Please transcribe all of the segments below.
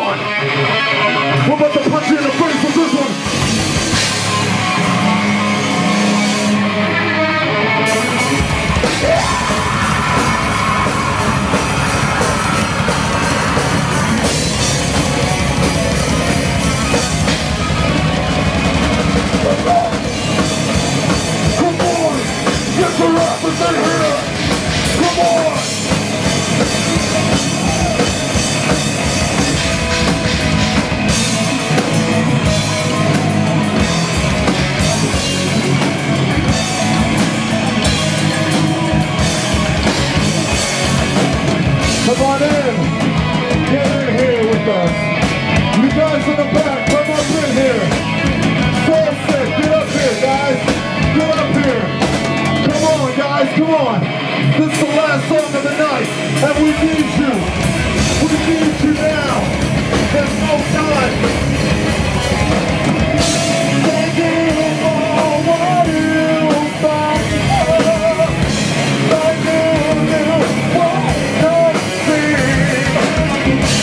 on. We're about to punch you in the face with this one. Come on, get your rappers in here. Come on. Come on in. Get in here with us. You guys in the back, come up in here. So sick. Get up here, guys. Get up here. Come on, guys. Come on. This is the last song of the night, and we need you. We need you now. There's no time. Thank you for what you've done. Thank you for what you've seen.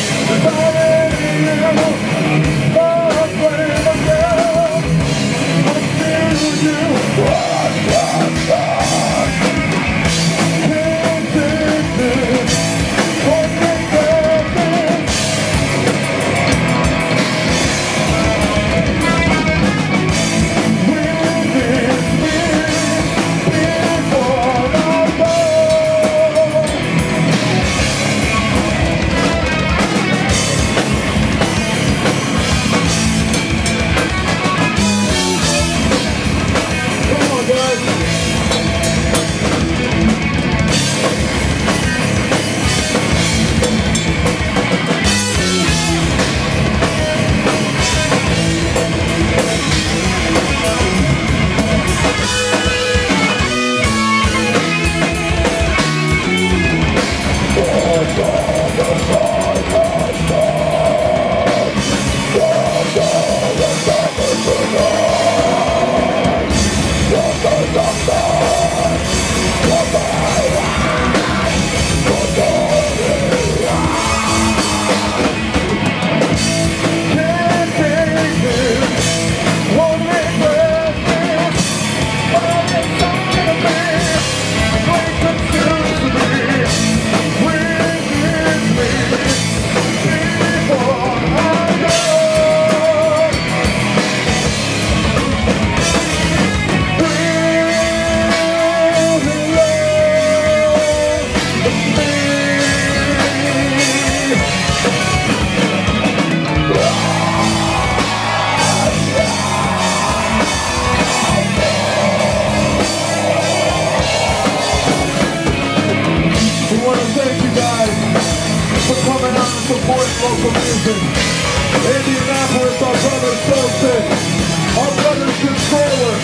Support local music. Indianapolis, our brothers Solstice, our brothers Controller,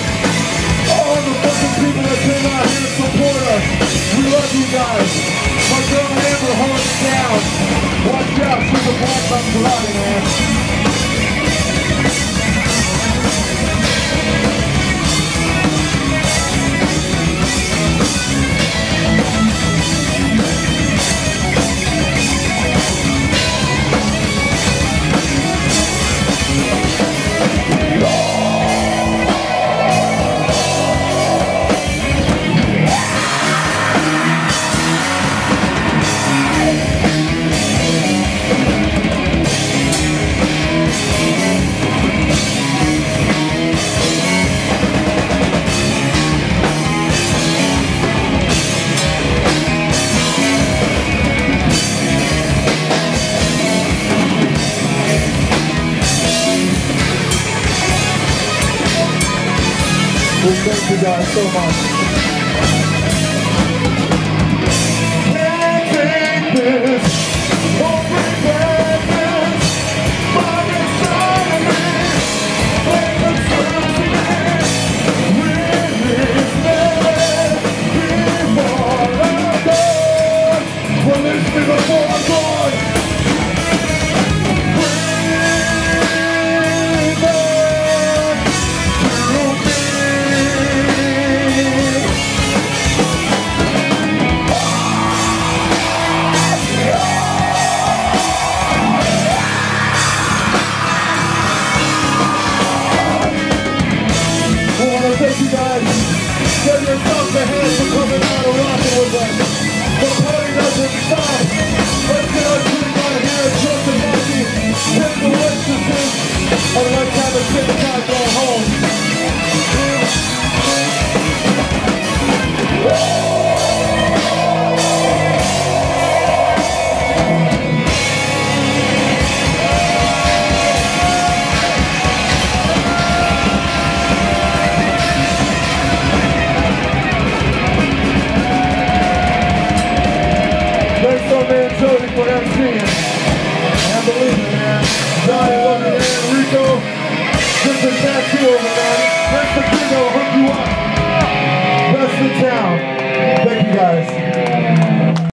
all the fucking people that came out here to support us. We love you guys. My girl Amber holds down. Watch out, she's a black Maserati, man. Well, thank you guys so much. Can't take this, won't regret this, but inside of me, when the truth is, with this before I'm gone, release me before I'm gone. believe it, man.